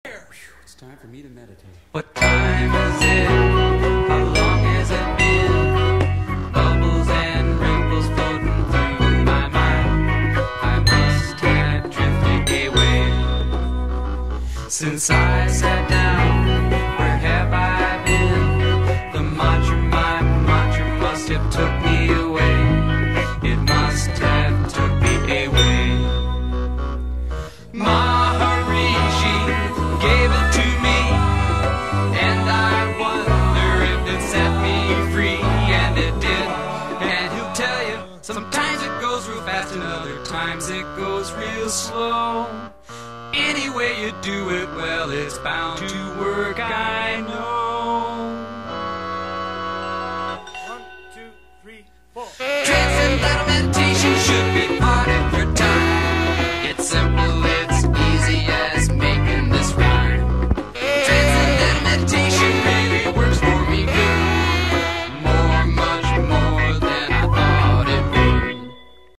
It's time for me to meditate. What time is it? How long has it been? Bubbles and ripples floating through my mind. I must have drifted away since I sat down. Where have I been? The my mantra must have took me away. It must have took me away. Maharishi gave it to me, and I wonder if it set me free, and it did. And he'll tell you, sometimes it goes real fast and other times it goes real slow. Any way you do it, well, it's bound to work, I know. 1, 2, 3, 4. Transcendental meditation should be